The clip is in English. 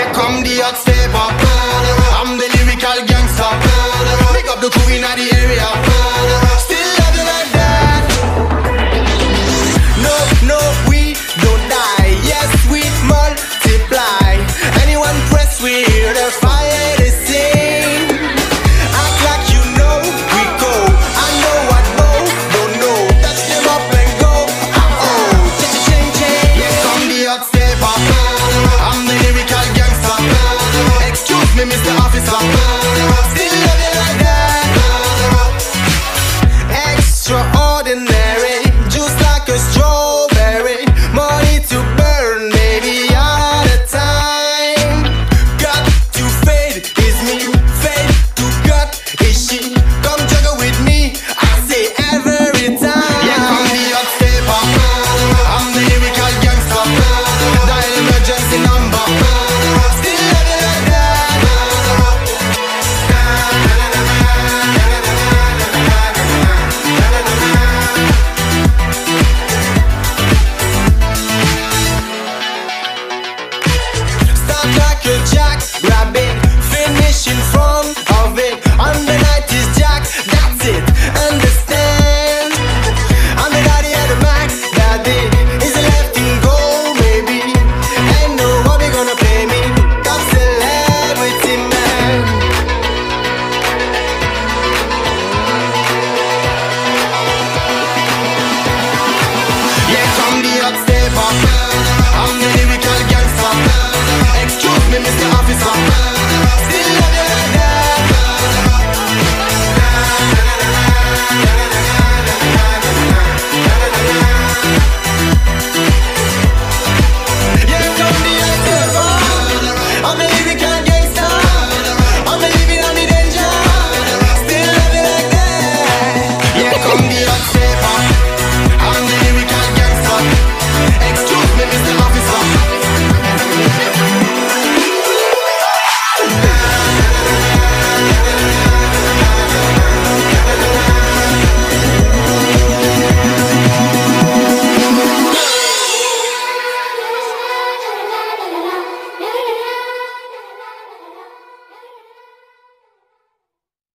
come the hot stepper. I'm the lyrical gangster. Pick up the crew in the area. Still love you like that. No, no, we don't die. Yes, we multiply. Anyone press, we hear the fire they sing. Act like you know, we go. I know, don't know. Touch them up and go. Oh, ching, ching. Yeah, come the hot stepper. I'm the lyrical gangster. Excuse me, Mr. Officer. Still love you like that. Extraordinary, just like a strawberry. Money to burn, baby, all the time. Got to fade is me, fade to cut is she. Come juggle with me, I say every time. Yeah, come the hot stepper. I'm the lyrical gangster. Dial emergency number. Still love you like that. Start like a jackrabbit, finish in front of it. On the night is jack, that's it, understand? I'm the daddy of the max, daddy is a left in goal, maybe. Ain't nobody gonna play me, top celebrity man. Yeah, come the hot stepper. I'm the lyrical gangster. Excuse me, Mr.